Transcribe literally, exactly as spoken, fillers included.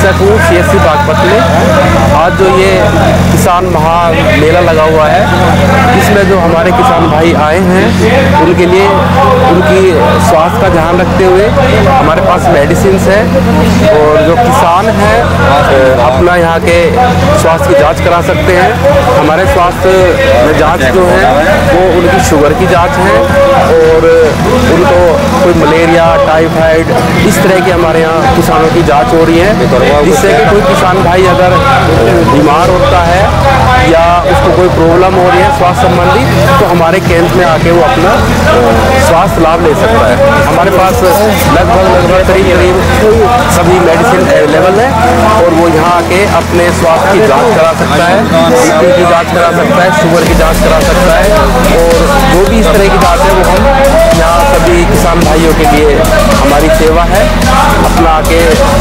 निरीक्षक हूँ C S C Baghpat में। आज जो ये किसान महामेला लगा हुआ है, इसमें जो हमारे किसान भाई आए हैं उनके लिए उनकी स्वास्थ्य का ध्यान रखते हुए हमारे पास मेडिसिन है, और जो किसान हैं अपना यहाँ के स्वास्थ्य की जांच करा सकते हैं। हमारे स्वास्थ्य में जांच जो है वो उनकी शुगर की जांच है, और उनको कोई मलेरिया, टाइफाइड, इस तरह की हमारे यहाँ किसानों की जांच हो रही है, जिससे कि कोई किसान भाई अगर बीमार होता है या उसको कोई प्रॉब्लम हो रही है स्वास्थ्य संबंधी, तो हमारे केंद्र में आके वो अपना स्वास्थ्य लाभ ले सकता है। हमारे पास लगभग लगभग करीब करीब सभी मेडिसिन अवेलेबल है, और वो यहाँ आके अपने स्वास्थ्य की जांच करा सकता है, बीपी की जांच करा सकता है, शुगर की जांच करा सकता है, और जो भी इस तरह की जांच है वो हम यहाँ सभी किसान भाइयों के लिए हमारी सेवा है। अपना आके